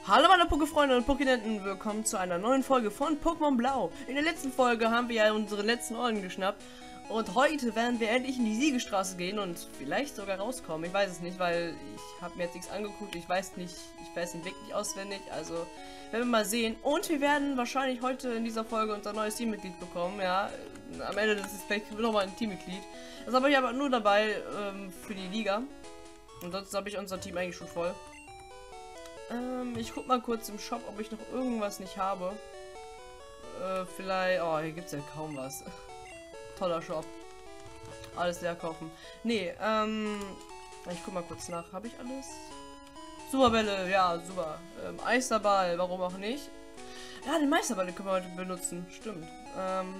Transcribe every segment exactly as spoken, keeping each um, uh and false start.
Hallo meine Pokéfreunde und Pokénenten, willkommen zu einer neuen Folge von Pokémon Blau. In der letzten Folge haben wir ja unsere letzten Orden geschnappt und heute werden wir endlich in die Siegestraße gehen und vielleicht sogar rauskommen. Ich weiß es nicht, weil ich habe mir jetzt nichts angeguckt, ich weiß nicht, ich weiß den Weg nicht auswendig, also werden wir mal sehen. Und wir werden wahrscheinlich heute in dieser Folge unser neues Teammitglied bekommen, ja. Am Ende des vielleicht nochmal ein Teammitglied. Das habe ich aber nur dabei ähm, für die Liga. Und sonst habe ich unser Team eigentlich schon voll. Ähm, ich guck mal kurz im Shop, ob ich noch irgendwas nicht habe. Äh, vielleicht... Oh, hier gibt es ja kaum was. Toller Shop. Alles leer kaufen. Nee, ähm... Ich guck mal kurz nach. Habe ich alles? Superbälle, ja, super. Ähm, Eisterball, warum auch nicht? Ja, den Meisterball den können wir heute benutzen. Stimmt. Ähm...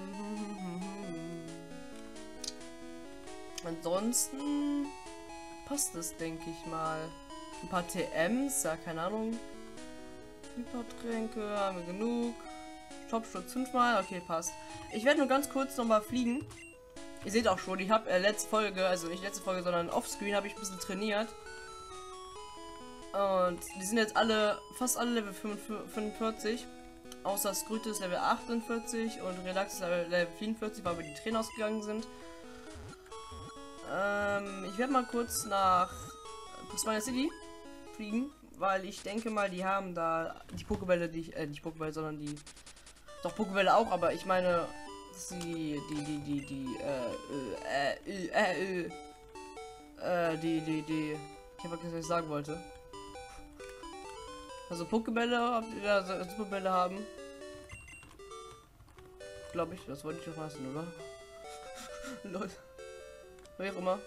Ansonsten... passt es, denke ich mal. Ein paar T Ms, ja, keine Ahnung. Hypertränke haben wir genug. Topsturz fünfmal, okay, passt. Ich werde nur ganz kurz noch mal fliegen. Ihr seht auch schon, ich habe äh, letzte Folge, also nicht letzte Folge, sondern offscreen habe ich ein bisschen trainiert. Und die sind jetzt alle, fast alle Level fünfundvierzig. Außer Skrüte ist Level achtundvierzig und Relax ist Level vierundvierzig, weil wir die Trainer ausgegangen sind. Ähm, ich werde mal kurz nach Prismania City fliegen, weil ich denke mal, die haben da die Pokébälle, die ich, äh, nicht Pokébälle, sondern die, doch Pokébälle auch, aber ich meine, sie, die, die, die, die, äh, äh, äh, äh, äh, die, die, die, ich habe vergessen, was ich sagen wollte. Also Pokébälle, also Superbälle haben. Glaube ich, das wollte ich doch lassen, oder? Leute. Wie auch immer.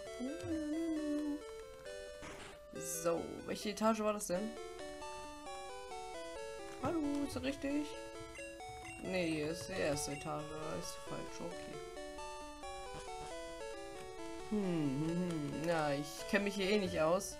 So, welche Etage war das denn? Hallo, ist das richtig? Nee, ist die erste Etage, ist falsch, okay. Hm, hm, hm. Ja, ich kenne mich hier eh nicht aus.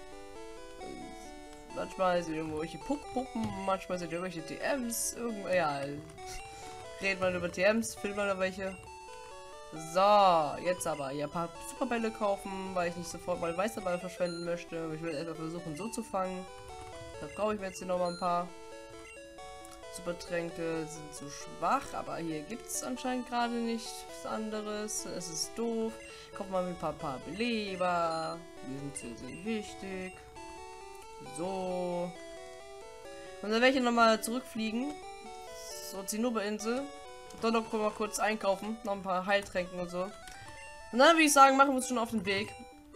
Manchmal sind irgendwelche Puck-Puppen, manchmal sind irgendwelche T Ms, irgendwo, ja. Redet man über T Ms, findet man da welche. So, jetzt aber hier ein paar Superbälle kaufen, weil ich nicht sofort mal Meisterball verschwenden möchte. Ich will etwa versuchen, so zu fangen. Da brauche ich mir jetzt hier noch mal ein paar. Supertränke sind zu schwach, aber hier gibt es anscheinend gerade nichts anderes. Es ist doof. Kaufen wir ein paar, paar Beleber. Die sind sehr, sehr wichtig. So. Und dann werde ich noch mal zurückfliegen. So, Zinnoberinsel. Dann noch mal kurz einkaufen, noch ein paar Heiltränken und so. Und dann würde ich sagen, machen wir uns schon auf den Weg.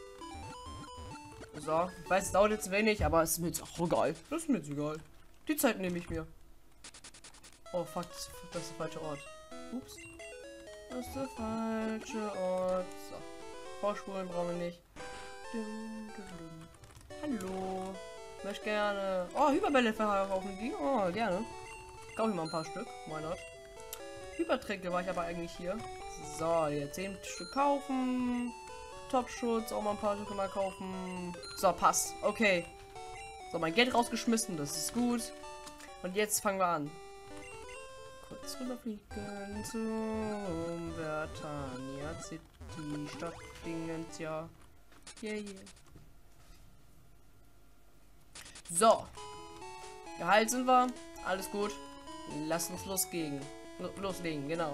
So, ich weiß, es dauert jetzt wenig, aber es ist mir jetzt auch egal. Das ist mir jetzt egal. Die Zeit nehme ich mir. Oh fuck, das, das ist der falsche Ort. Ups. Das ist der falsche Ort. So. Vorspulen brauchen wir nicht. Dum, dum, dum. Hallo. Ich möchte gerne. Oh, Hyperbälle verkaufen die. Oh, gerne. Kaufe ich mal ein paar Stück. Why not? Hypertränke war ich aber eigentlich hier. So, jetzt zehn Stück kaufen. Topschutz, auch mal ein paar Stück mal kaufen. So, passt. Okay. So, mein Geld rausgeschmissen, das ist gut. Und jetzt fangen wir an. Kurz rüberfliegen zum Vertania City, Stadt Dingens, ja. Yeah, yeah. So. Geheilt sind wir. Alles gut. Lass uns losgehen. Loslegen, genau.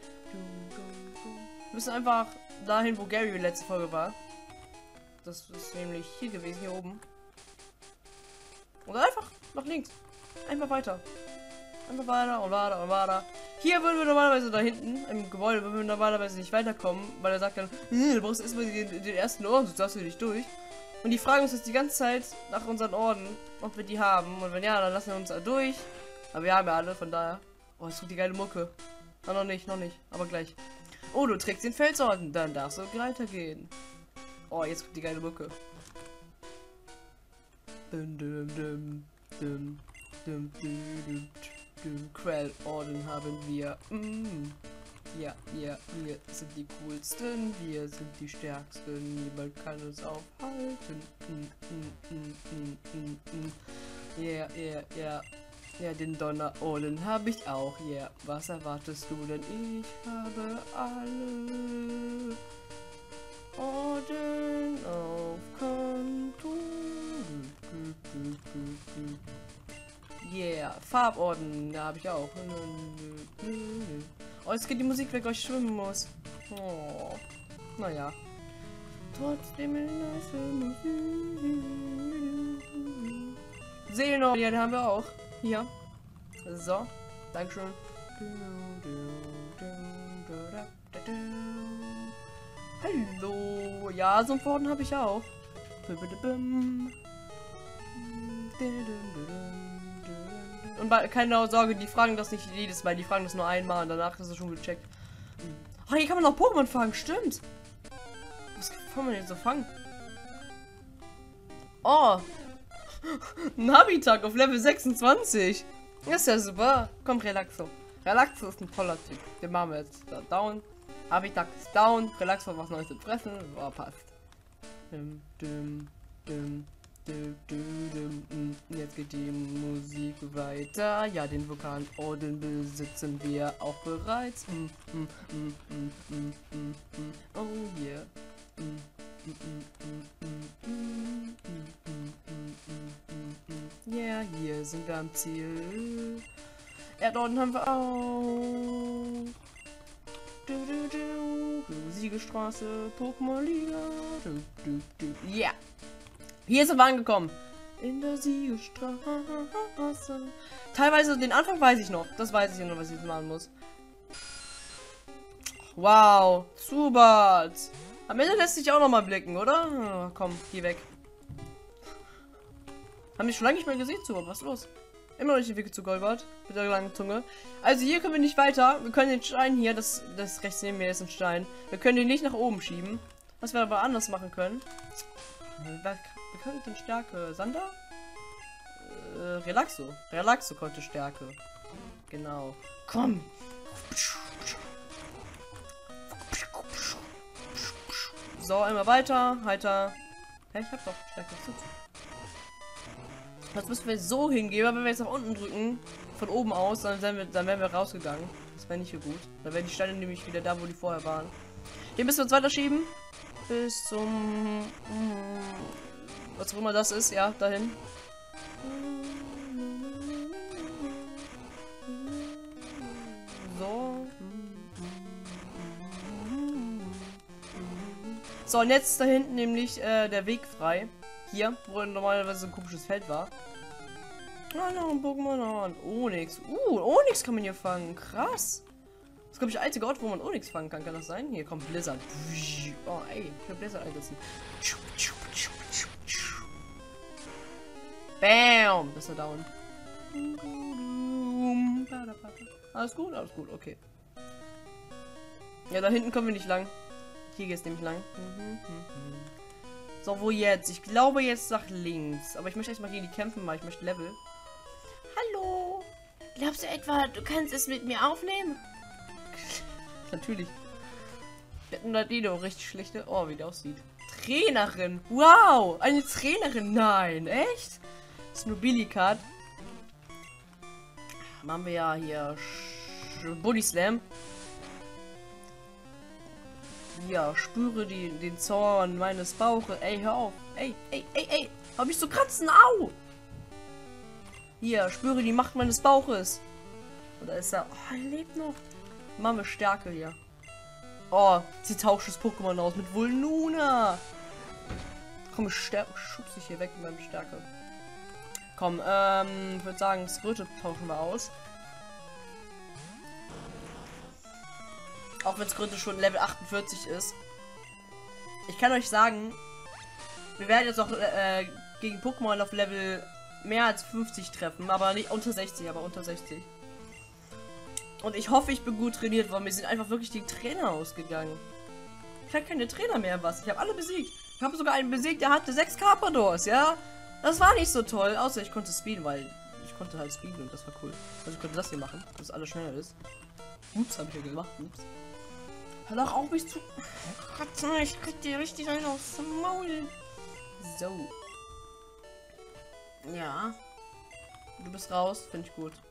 Wir müssen einfach dahin, wo Gary letzte Folge war. Das ist nämlich hier gewesen, hier oben. Und einfach nach links. Einfach weiter. Einfach weiter und weiter und weiter. Hier würden wir normalerweise da hinten im Gebäude würden wir normalerweise nicht weiterkommen, weil er sagt dann, du brauchst erstmal den, den ersten Orden, sonst darfst du nicht durch. Und die fragen uns jetzt die ganze Zeit nach unseren Orden, ob wir die haben. Und wenn ja, dann lassen wir uns da durch. Aber wir haben ja alle, von daher. Oh, es tut die geile Mucke. Ah, noch nicht, noch nicht, aber gleich. Oh, du trägst den Felsorden, dann darfst du weitergehen. Oh, jetzt kommt die geile Mucke. Dum, dum, dum, dum, dum, dum, dum, dum. Quellorden haben wir. Mm. Ja, ja, wir sind die coolsten, wir sind die stärksten, niemand kann uns aufhalten. Mm, mm, mm, mm, mm. Ja, ja, ja. Ja, den Donnerohlen habe ich auch. Ja, yeah. Was erwartest du denn? Ich habe alle Orden auf Konto. Yeah. Farborden. Ja, habe ich auch. Oh, jetzt geht die Musik weg, weil ich schwimmen muss. Oh. Naja. Trotzdem eine nice Musik. Seelen, ja, den haben wir auch. Hier. So. Dankeschön. Hallo. Ja, so ein Borden habe ich auch. Und bei, keine Sorge, die fragen das nicht jedes Mal, die fragen das nur einmal und danach ist es schon gecheckt. Oh, hier kann man auch Pokémon fangen, stimmt. Was kann man denn so fangen? Oh. Navitak auf Level sechsundzwanzig. Das ist ja super. Komm, Relaxo. Relaxo ist ein toller Typ. Den machen wir jetzt da down. Navitak ist down. Relaxo was Neues zu fressen. Oh, passt. Dum, dum, dum. Jetzt geht die Musik weiter. Ja, den Vulkanorden besitzen wir auch bereits. Oh yeah. Ja, yeah, hier sind wir am Ziel. Erdorden haben wir auch. Du, du, du. Siegestraße, Pokémon-Liga. Ja. Yeah. Hier sind wir angekommen. In der Siegestraße. Teilweise den Anfang weiß ich noch. Das weiß ich noch, was ich jetzt machen muss. Wow. Zubat. Am Ende lässt sich auch noch mal blicken, oder? Oh, komm, geh weg. Haben wir schon lange nicht mehr gesehen, Zubat. Was ist los? Immer noch nicht den Weg zu Golbert. Mit der langen Zunge. Also hier können wir nicht weiter. Wir können den Stein hier, das, das rechts neben mir ist ein Stein. Wir können den nicht nach oben schieben. Was wir aber anders machen können. Wir können den Stärke. Sander? Äh, Relaxo. Relaxo konnte Stärke. Genau. Komm! So, immer weiter. Heiter. Ja, ich hab doch Stärke. Das müssen wir so hingeben, aber wenn wir jetzt nach unten drücken, von oben aus, dann wären wir, dann wären wir rausgegangen. Das wäre nicht so gut. Dann wären die Steine nämlich wieder da, wo die vorher waren. Hier müssen wir uns weiter schieben. Bis zum... was auch immer das ist, ja, dahin. So. So, und jetzt da hinten nämlich äh, der Weg frei. Hier, wo normalerweise ein komisches Feld war. Ah, noch ein Pokémon. Onyx. Uh, Onyx kann man hier fangen. Krass. Das ist, glaube ich, der einzige Ort, wo man Onyx fangen kann. Kann das sein? Hier kommt Blizzard. Oh, ey. Ich kann Blizzard einsetzen. Bam! Das ist er down. Alles gut? Alles gut, okay. Ja, da hinten kommen wir nicht lang. Hier geht es nämlich lang. So, wo jetzt? Ich glaube jetzt nach links. Aber ich möchte erstmal gegen die kämpfen, weil ich möchte Level. Hallo? Glaubst du etwa, du kannst es mit mir aufnehmen? Natürlich. Wir hatten da Dino richtig schlechte. Oh, wie der aussieht. Trainerin. Wow. Eine Trainerin. Nein. Echt? Snobilikat. Machen wir ja hier Body Slam. Ja, spüre die, den Zorn meines Bauches. Ey, hör auf. Ey, ey, ey, ey. Hab ich so kratzen. Au. Hier, spüre die Macht meines Bauches. Oder ist er? Oh, er lebt noch. Machen wir Stärke hier. Oh, sie tauscht das Pokémon aus mit Vulnuna. Komm, ich schubse ich hier weg mit meiner Stärke. Komm, ähm, ich würde sagen, Skröte tauschen wir aus. Auch wenn Skröte schon Level achtundvierzig ist. Ich kann euch sagen, wir werden jetzt auch äh, gegen Pokémon auf Level mehr als fünfzig treffen, aber nicht unter sechzig, aber unter sechzig. Und ich hoffe, ich bin gut trainiert, weil mir sind einfach wirklich die Trainer ausgegangen. Ich habe keine Trainer mehr, was? Ich habe alle besiegt. Ich habe sogar einen besiegt, der hatte sechs Carpadors, ja? Das war nicht so toll, außer ich konnte speeden, weil ich konnte halt speeden und das war cool. Also ich konnte das hier machen, dass alles schneller ist. Ups, habe ich ja gemacht, ups. Hör doch auf mich zu... Ich krieg dir richtig einen aufs Maul. So. Ja. Du bist raus, finde ich gut.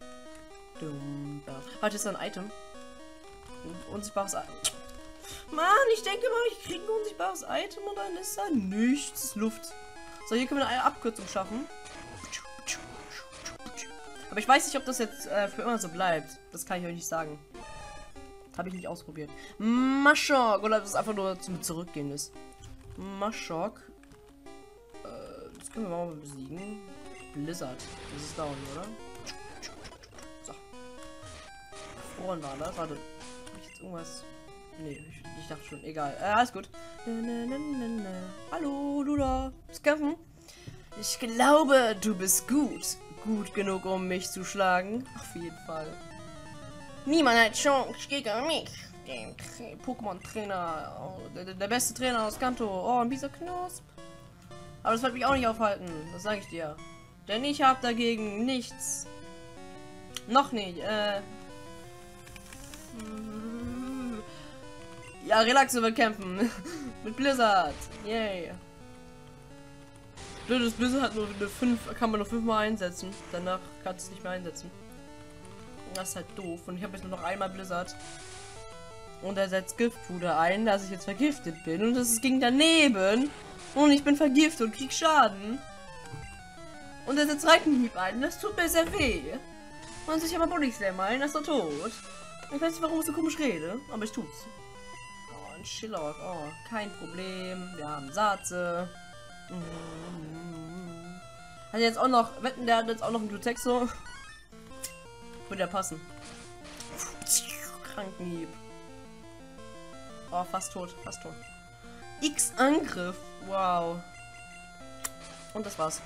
Warte, ist da ein Item? Ein unsichtbares Item. Mann, ich denke mal, ich kriege ein unsichtbares Item und dann ist da nichts. Luft. So, hier können wir eine Abkürzung schaffen. Aber ich weiß nicht, ob das jetzt äh, für immer so bleibt. Das kann ich euch nicht sagen. Habe ich nicht ausprobiert. Maschok. Oder ob das einfach nur zum Zurückgehen ist. Maschok. Äh, das können wir mal besiegen. Blizzard. Das ist down, oder? So. Woran war das? Warte. Hab ich jetzt irgendwas... Nee, ich, ich dachte schon. Egal. Äh, alles gut. Na, na, na, na. Hallo, Lula. Bist kämpfen? Ich glaube, du bist gut. Gut genug, um mich zu schlagen. Auf jeden Fall. Niemand hat Chance gegen mich. Den Pokémon-Trainer. Oh, der, der beste Trainer aus Kanto. Oh, ein dieser Knosp. Aber das wird mich auch nicht aufhalten. Das sage ich dir. Denn ich habe dagegen nichts. Noch nicht. Äh. Ja, Relaxo wird kämpfen. Mit Blizzard. Yay. Blödes Blizzard hat nur eine fünf, kann man nur fünfmal einsetzen. Danach kannst du es nicht mehr einsetzen. Das ist halt doof. Und ich habe jetzt nur noch einmal Blizzard. Und er setzt Giftpuder ein, dass ich jetzt vergiftet bin. Und das ging daneben. Und ich bin vergiftet und krieg Schaden. Und er setzt Reitenhieb ein. Das tut mir sehr weh. Und sich aber Body Slam ein, das ist doch tot. Ich weiß nicht, warum ich so komisch rede, aber ich tut's. Oh, ein Schillock. Oh, kein Problem. Wir haben Satze. Hat jetzt auch noch, wetten, der hat jetzt auch noch ein Glutexo. Würde ja passen. Krankenhieb. Oh, fast tot, fast tot. X Angriff. Wow. Und das war's.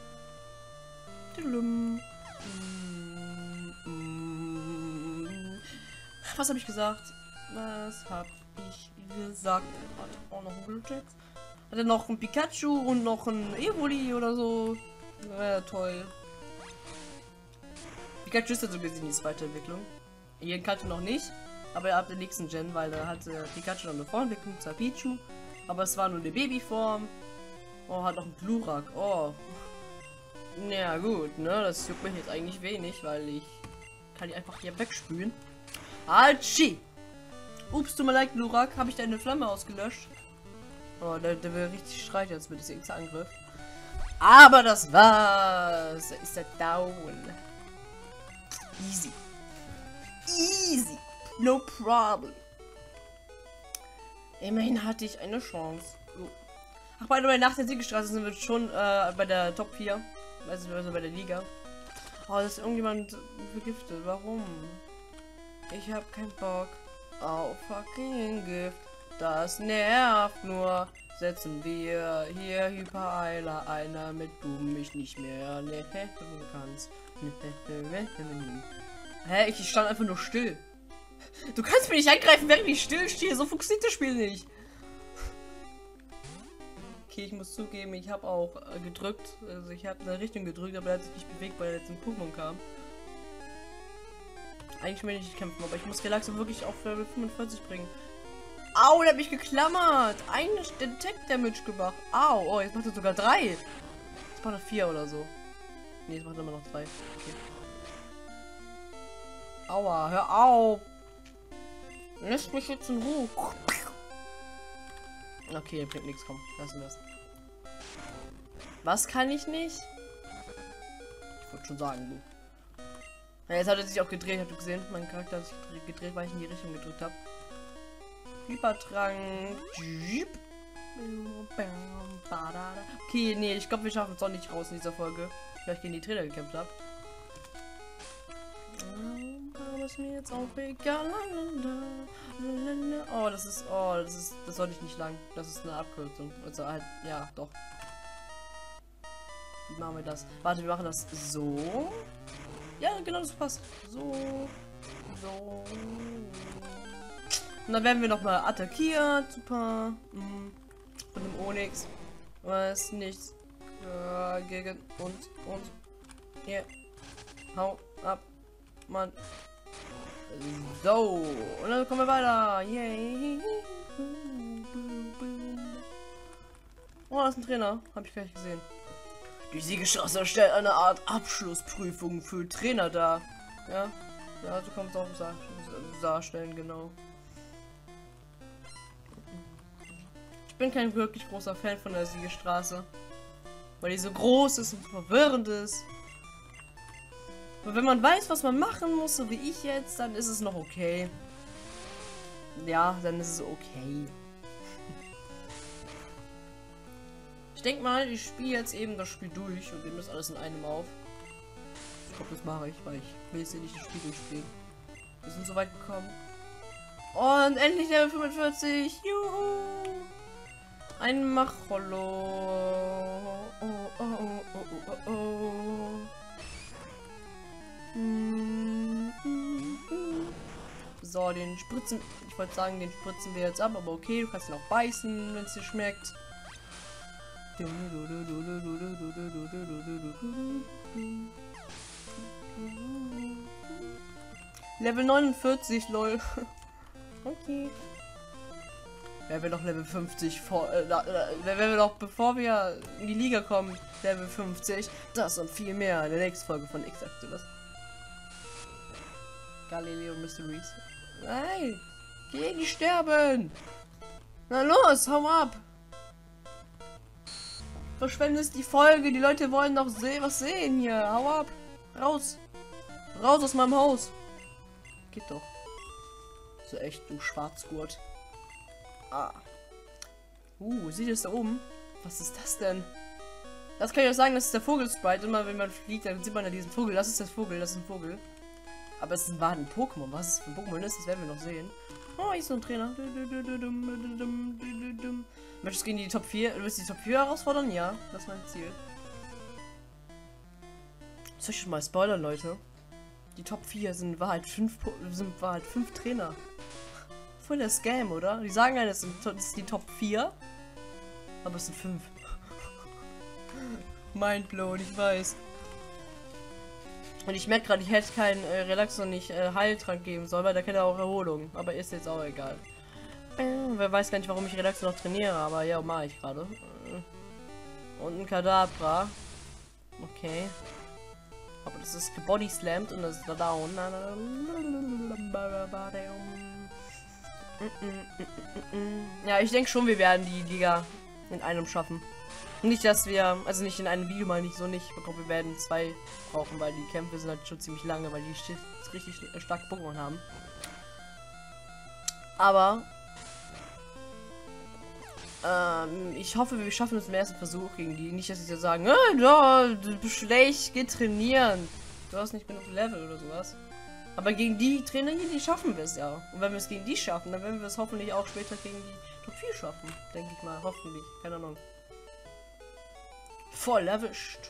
Was habe ich gesagt? Was habe ich gesagt? Hat auch noch ein Glutex. Hat er noch ein Pikachu und noch ein Evoli oder so? Ja, toll. Pikachu ist ja so gesehen die zweite Entwicklung. Hier kannte noch nicht, aber ab der nächsten Gen, weil da hatte Pikachu noch eine Vorentwicklung zu Pichu. Aber es war nur eine Babyform. Oh, hat noch ein Glurak. Oh. Na ja, gut, ne? Das juckt mich jetzt eigentlich wenig, weil ich kann die einfach hier wegspülen. Altschi! Ups, tut mir leid, Glurak. Habe ich deine Flamme ausgelöscht? Oh, der, der will richtig schreien jetzt mit diesem X-Angriff. Aber das war's. Ist er down. Easy. Easy. No problem. Immerhin hatte ich eine Chance. Oh. Ach, bei der nach der Siegestraße sind wir schon äh, bei der Top vier. Also, also bei der Liga. Oh, da ist irgendjemand vergiftet. Warum? Ich habe keinen Bock auf fucking Gift. Das nervt nur. Setzen wir hier Hypereiler ein, damit du mich nicht mehr ne kannst. Hä? Ich stand einfach nur still. Du kannst mich nicht angreifen, während ich still stehe. So funktioniert das Spiel nicht. Okay, ich muss zugeben, ich habe auch äh, gedrückt. Also ich habe in eine Richtung gedrückt, aber er hat sich nicht bewegt, weil er jetzt ein Pokémon kam. Eigentlich will ich nicht kämpfen, aber ich muss Relaxo wirklich auf Level fünfundvierzig bringen. Au, der hat mich geklammert. Ein Detect-Damage gemacht. Au, oh, jetzt macht er sogar drei. Jetzt macht er vier oder so. Ne, jetzt macht er immer noch drei. Okay. Aua, hör auf. Lässt mich jetzt in Ruhe. Okay, bringt nichts, komm. Lassen wir das. Was kann ich nicht? Ich würde schon sagen, du. Ja, jetzt hat er sich auch gedreht, habt ihr gesehen? Mein Charakter hat sich gedreht, weil ich in die Richtung gedrückt habe. Hypertrank. Okay, nee, ich glaube, wir schaffen es auch nicht raus in dieser Folge. Weil ich gegen die Trainer gekämpft habe. Aber ist mir jetzt auch egal. Oh, das ist. Oh, das ist. Das sollte ich nicht lang. Das ist eine Abkürzung. Also halt, ja, doch. Wie machen wir das? Warte, wir machen das so. Ja, genau, das passt. So. So. Und dann werden wir noch mal attackiert. Super. Mhm. Von dem Onyx. Was nichts. Äh, gegen uns. Und. Hier. Hau ab. Mann. So. Und dann kommen wir weiter. Yay. Oh, das ist ein Trainer. Habe ich gleich gesehen. Die Siegesstraße stellt eine Art Abschlussprüfung für Trainer dar. Ja. Ja, so kann man es auch darstellen, genau. Ich bin kein wirklich großer Fan von der Siegesstraße. Weil die so groß ist und verwirrend ist. Aber wenn man weiß, was man machen muss, so wie ich jetzt, dann ist es noch okay. Ja, dann ist es okay. Ich denke mal, ich spiele jetzt eben das Spiel durch und nehme das alles in einem auf. Ich glaube, das mache ich, weil ich will jetzt nicht das Spiel durchspielen. Wir sind so weit gekommen. Und endlich Level fünfundvierzig. Juhu! Ein Macholo. Oh, oh, oh, oh, oh, oh, oh. Mm, mm, mm. So, den Spritzen. Ich wollte sagen, den spritzen wir jetzt ab, aber okay, du kannst ihn auch beißen, wenn es dir schmeckt. Level neunundvierzig, lol. Okay. Wer will doch Level fünfzig vor, äh, wer will doch bevor wir in die Liga kommen, Level fünfzig, das und viel mehr in der nächsten Folge von X-Activus. Galileo Mysteries. Nein! Geh nicht sterben! Na los, hau ab! Verschwendest die Folge, die Leute wollen doch sehen, was sehen hier. Hau ab! Raus! Raus aus meinem Haus! Geht doch. So echt, du Schwarzgurt. Ah. Uh, seht ihr es da oben? Was ist das denn? Das kann ich auch sagen, das ist der Vogelsprite. Immer wenn man fliegt, dann sieht man ja diesen Vogel. Das ist der Vogel, das ist ein Vogel. Aber es war ein Pokémon. Was es für ein Pokémon ist, das werden wir noch sehen. Oh, hier ist so ein Trainer. Möchtest du gegen die Top vier? Du willst die Top vier herausfordern? Ja, das ist mein Ziel. Soll ich schon mal spoilern, Leute? Die Top vier sind war halt fünf sind war halt fünf Trainer. Voll der Scam, oder? Die sagen halt, das sind das ist die Top vier. Aber es sind fünf. Mindblown, ich weiß. Und ich merke gerade, ich hätte keinen äh, Relax und nicht äh, Heiltrank geben sollen, weil da kennt er auch Erholung. Aber ist jetzt auch egal. Äh, wer weiß gar nicht, warum ich Relax noch trainiere, aber ja, mache ich gerade. Äh. Und ein Kadabra. Okay. Aber das ist gebody slammed und das ist da down. Ja, ich denke schon, wir werden die Liga in einem schaffen. Nicht, dass wir, also nicht in einem Video mal nicht so nicht, ich glaube, wir werden zwei brauchen, weil die Kämpfe sind halt schon ziemlich lange, weil die richtig starke Pokémon haben. Aber ähm, ich hoffe, wir schaffen es im ersten Versuch gegen die. Nicht, dass sie so sagen, äh, ja, du bist schlecht, geh trainieren. Du hast nicht genug Level oder sowas. Aber gegen die Trainer hier, die schaffen wir es ja. Und wenn wir es gegen die schaffen, dann werden wir es hoffentlich auch später gegen die Top vier schaffen. Denke ich mal, hoffentlich. Keine Ahnung. Voll erwischt.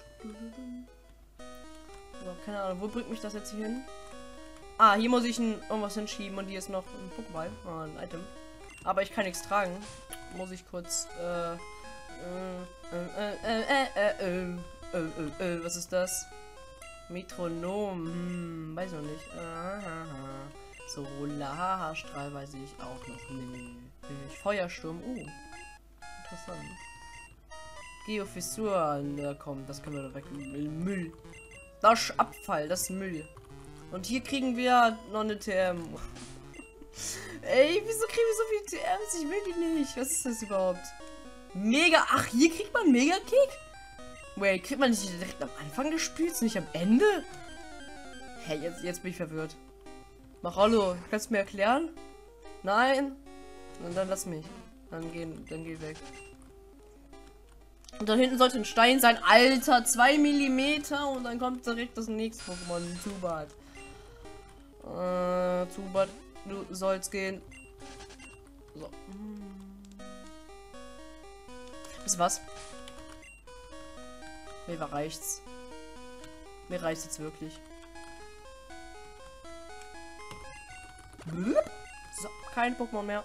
So, keine Ahnung, wo bringt mich das jetzt hier hin? Ah, hier muss ich ein, irgendwas hinschieben und hier ist noch ein Pokéball, ah, ein Item. Aber ich kann nichts tragen. Muss ich kurz, äh, äh, äh, äh, äh, äh, äh, äh, was ist das? Metronom, hm, weiß noch nicht. Aha. Solarstrahl weiß ich auch noch nicht. Feuersturm, uh, interessant. Geofissur, na komm, das können wir da weg. Müll. Das ist Abfall, das ist Müll. Und hier kriegen wir noch eine T M. Ey, wieso kriegen wir so viele T Ms? Ich will die nicht. Was ist das überhaupt? Mega. Ach, hier kriegt man Mega-Kick? Wait, kriegt man nicht direkt am Anfang des Spiels, nicht am Ende? Hä, hey, jetzt, jetzt bin ich verwirrt. Mach hallo, kannst du mir erklären? Nein? Und dann lass mich. Dann gehen, dann geh weg. Und da hinten sollte ein Stein sein. Alter, zwei Millimeter und dann kommt direkt das nächste Pokémon. Zubat. Äh, Zubat, du sollst gehen. So. Wisst ihr was? Mir reicht's. Mir reicht's jetzt wirklich. So, kein Pokémon mehr.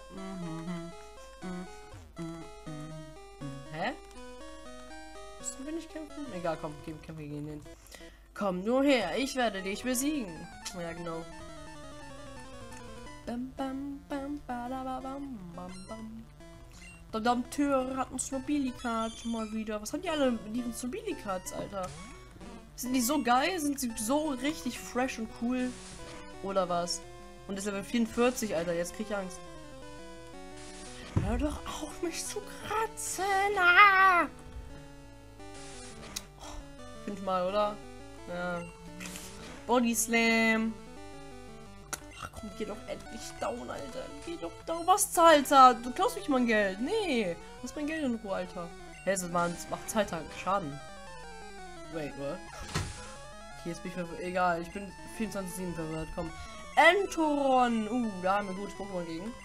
Hä? Müssen wir nicht kämpfen? Egal, komm, kämpfen wir gegen den. Komm nur her, ich werde dich besiegen. Ja, genau. Bam, bam, bam, bam, bam, bam. Der Dompteur hat ein Snobilikat mal wieder. Was haben die alle mit ihren Snobilikats, Alter? Sind die so geil? Sind sie so richtig fresh und cool? Oder was? Und das ist Level vierundvierzig, Alter. Jetzt krieg ich Angst. Hör doch auf, mich zu kratzen! Ah! Fünfmal, oder? Ja. Body Slam. Ach komm, geh doch endlich down, Alter. Geh doch down. Was zahlt er? Du klaust mich mein Geld. Nee. Lass mein Geld in Ruhe, Alter. Hä, hey, man macht Zeit Schaden. Wait, what? Hier ist mich verwirrt. Egal, ich bin vierundzwanzig sieben verwirrt. Komm. Entoron. Uh, da haben wir ein gutes Pokémon gegen.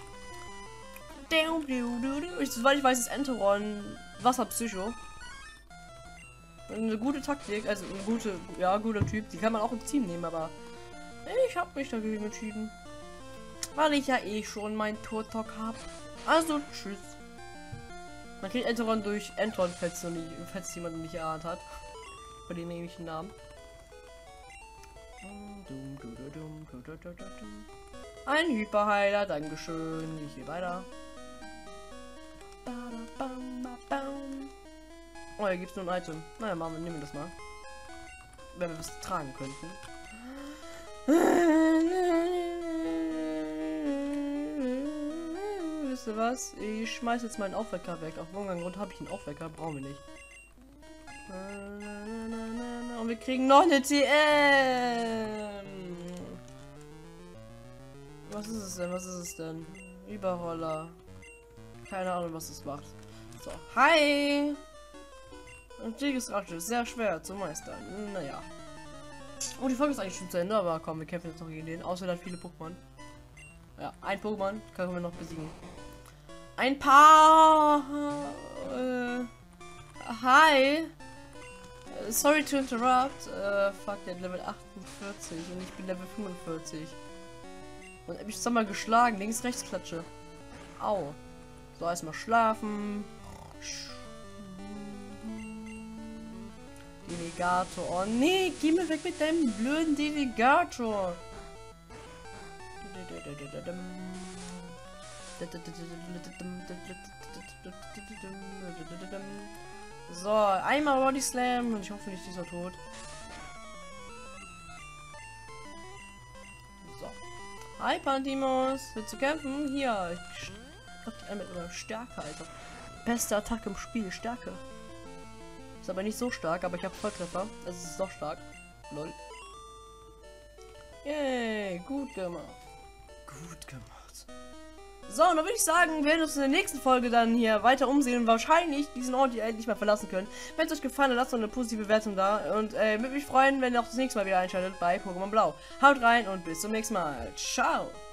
Ich, soweit ich weiß, ist Entoron Wasserpsycho. Eine gute Taktik, also eine gute, ja, guter Typ. Die kann man auch im Team nehmen, aber ich habe mich dagegen entschieden. Weil ich ja eh schon meinen Turtok habe. Also, tschüss. Man kriegt Entoron durch Entoron, falls, falls jemand nicht erahnt hat. Bei dem ähnlichen Namen. Ein Hyperheiler, dankeschön. Ich gehe weiter. Oh, hier gibt es nur ein Item. Naja, machen wir, nehmen wir das mal. Wenn wir das tragen könnten. Wisst ihr was? Ich schmeiß jetzt meinen Aufwecker weg. Auf irgendeinen Grund habe ich einen Aufwecker. Brauchen wir nicht. Und wir kriegen noch eine T M. Was ist es denn? Was ist es denn? Überroller. Keine Ahnung, was es macht. So, hi! Antikes Rache ist sehr schwer zu meistern. Naja. Oh, die Folge ist eigentlich schon zu Ende, aber komm, wir kämpfen jetzt noch gegen den. Außer er hat viele Pokémon. Ja, ein Pokémon können wir noch besiegen. Ein paar. Äh, hi. Uh, sorry to interrupt. Uh, fuck, der hat Level achtundvierzig und ich bin Level fünfundvierzig. Und er hat mich zweimal geschlagen. Links, rechts Klatsche. Au. So, erstmal schlafen. Delegator. Oh nee, geh mir weg mit deinem blöden Delegator. So, einmal Body Slam und ich hoffe nicht dieser tot. So. Hi Pantimos, willst du kämpfen? Hier. Ich hab die mit einer Stärke, Alter. Beste Attacke im Spiel, Stärke. Ist aber nicht so stark, aber ich habe Volltreffer. Also es ist doch stark. Lol. Yay, gut gemacht. Gut gemacht. So, und dann würde ich sagen, wir werden uns in der nächsten Folge dann hier weiter umsehen und wahrscheinlich diesen Ort hier endlich mal verlassen können. Wenn es euch gefallen hat, lasst doch eine positive Bewertung da. Und äh, würde mich freuen, wenn ihr auch das nächste Mal wieder einschaltet bei Pokémon Blau. Haut rein und bis zum nächsten Mal. Ciao.